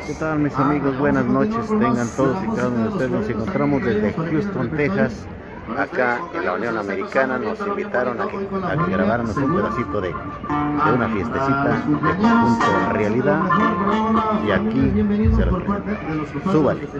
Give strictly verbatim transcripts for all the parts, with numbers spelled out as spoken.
¿Qué tal, mis amigos? Buenas noches, tengan todos y cada uno de ustedes. Nos encontramos desde Houston, Texas, acá en la Unión Americana. Nos invitaron a que, a que grabáramos un pedacito de, de una fiestecita de conjunto Realidad, y aquí se los presento. Súbale.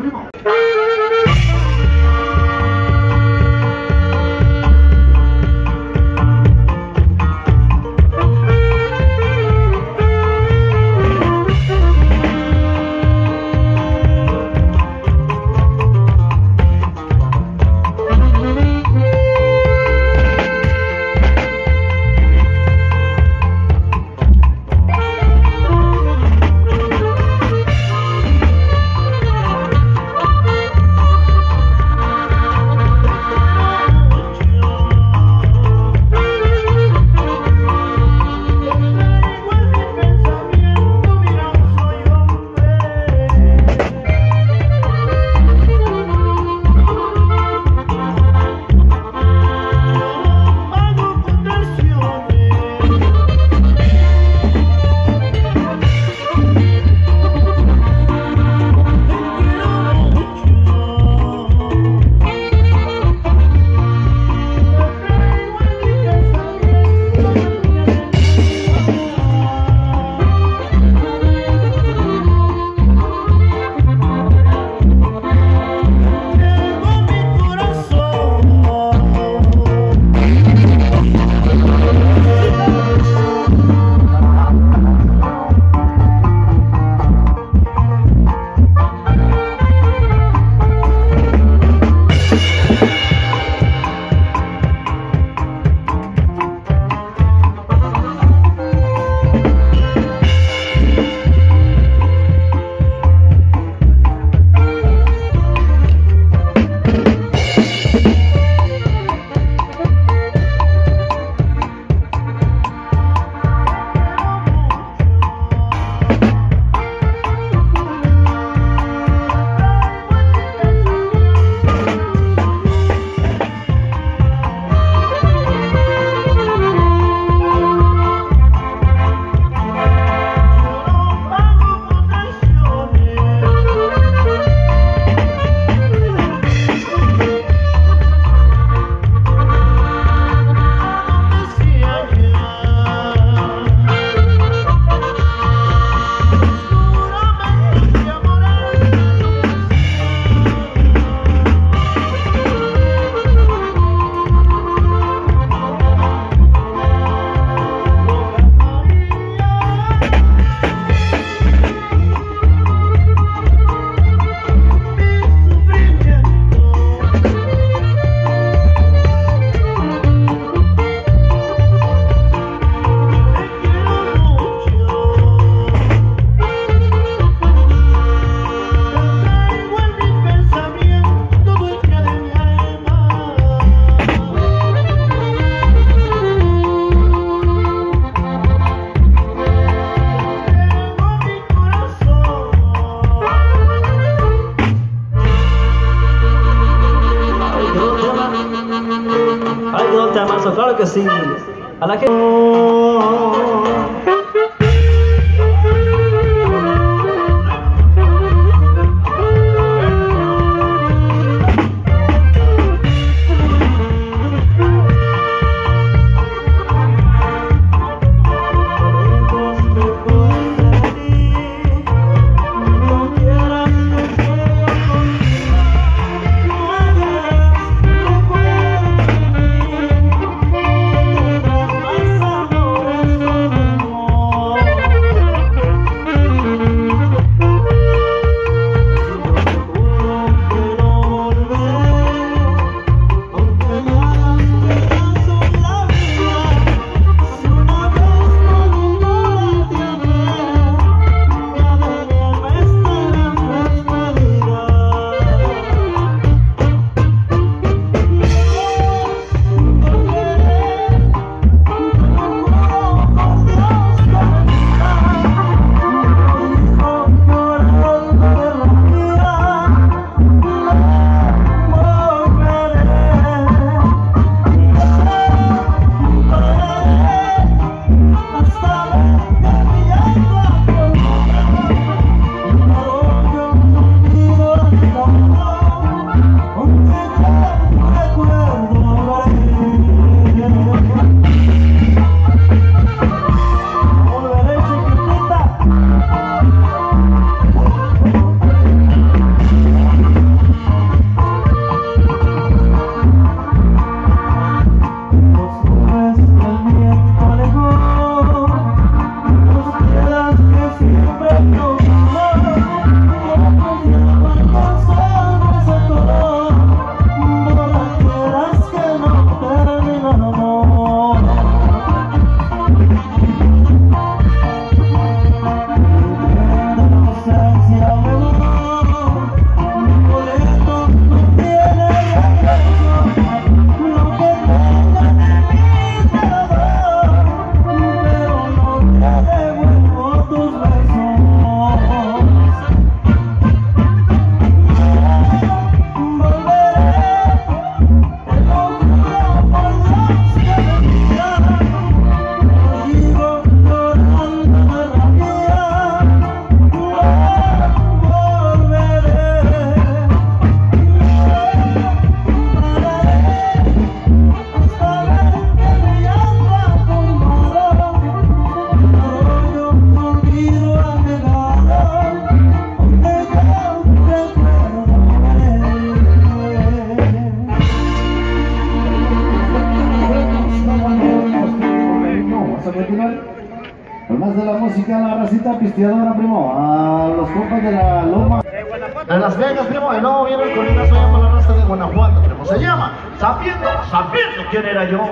Claro que sí. A la que... Amor. de la Loma de Las Vegas, primo, y luego viene el corridazo allá para la raza de Guanajuato, primo. Se llama Sabiendo, Sabiendo quién era yo.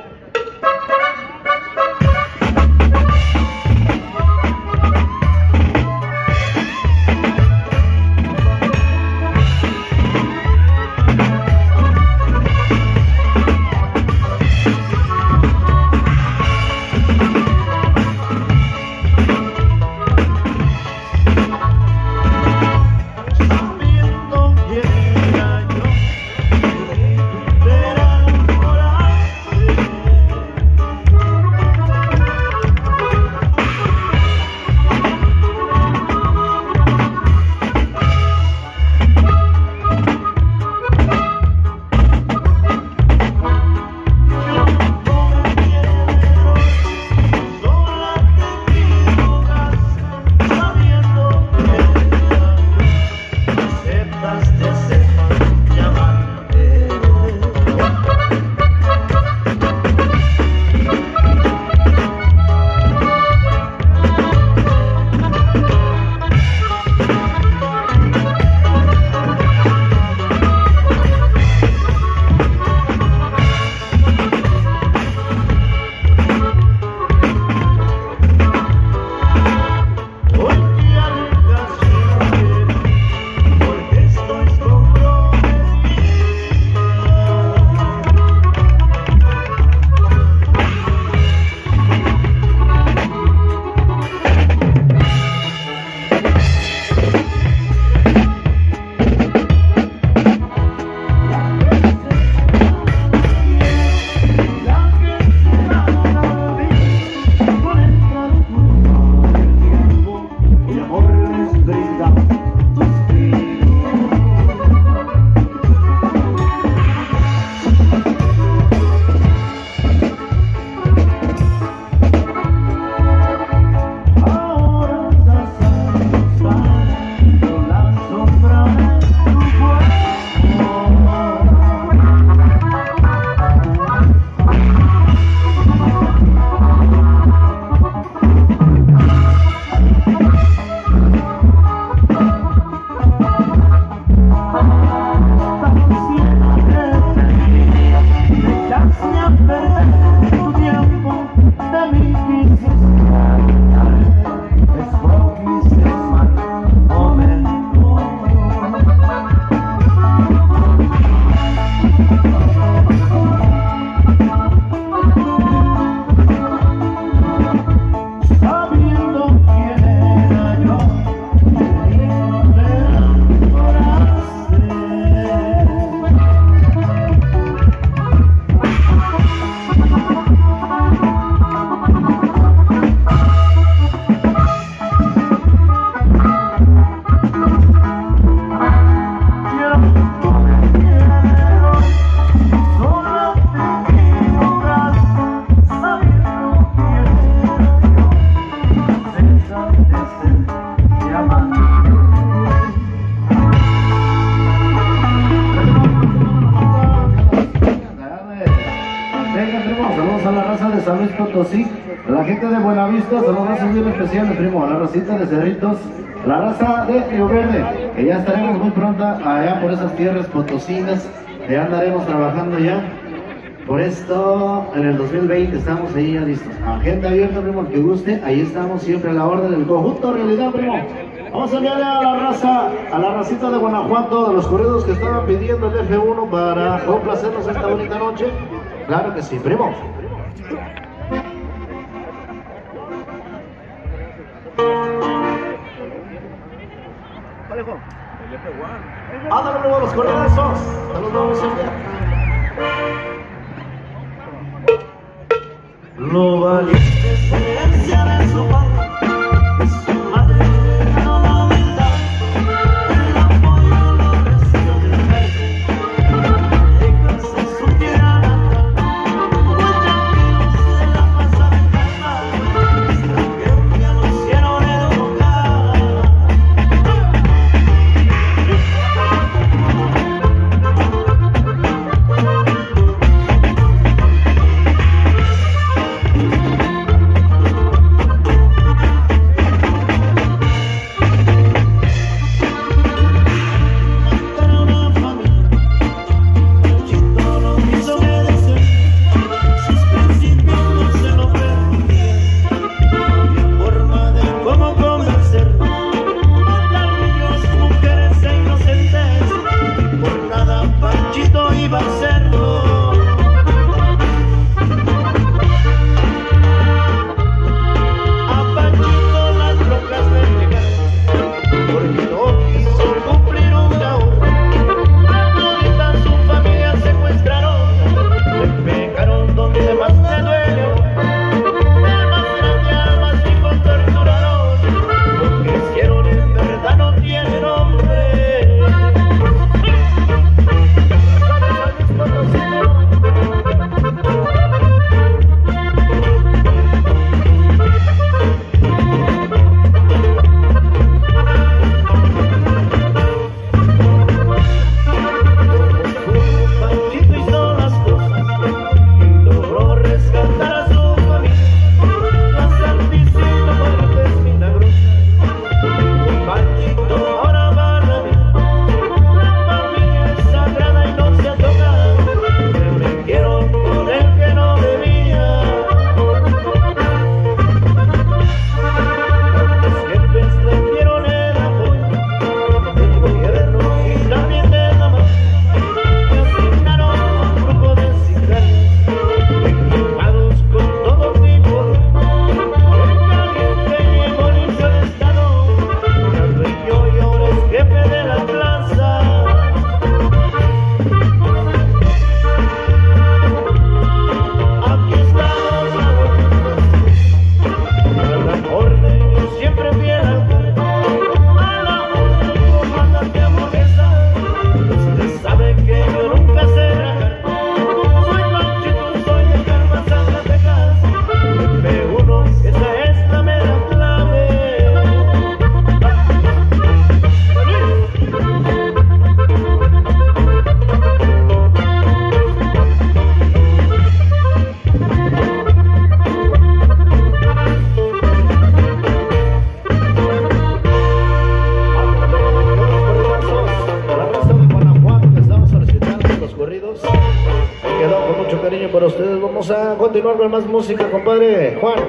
San Luis Potosí, a la gente de Buenavista, saludos muy especiales, primo, a la racita de Cerritos, la raza de Río Verde, que ya estaremos muy pronto allá por esas tierras potosinas, ya andaremos trabajando ya. Por esto, en el dos mil veinte estamos ahí ya listos. Agenda abierta, primo, el que guste, ahí estamos siempre a la orden del conjunto realidad, primo. Vamos a enviarle a la raza, a la racita de Guanajuato, de los corridos que estaban pidiendo el F uno para complacernos esta bonita noche. Claro que sí, primo. Ándale, primo, los corredazos. Te los vamos a enviar. Lo valiente es herencia de su padre, de su madre, no la humildad, el apoyo lo recibió del verde, de casa su tierra natal, muy tranquilo se la pasa de calma, extranjero que lo hicieron educar. para ustedes. Vamos a continuar con más música, compadre Juan.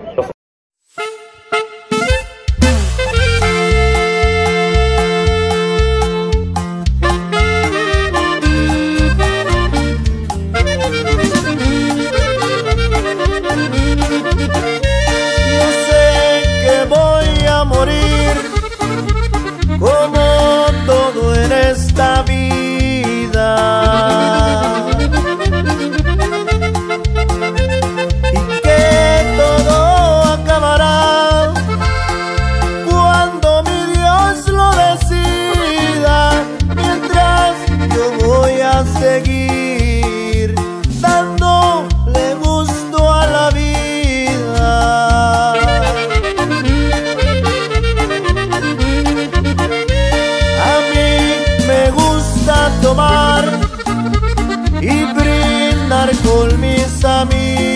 Yo sé que voy a morir como todo en esta vida, y que todo acabará cuando mi Dios lo decida. Mientras yo voy a seguir dándole gusto a la vida. Tomar y brindar con mis amigos.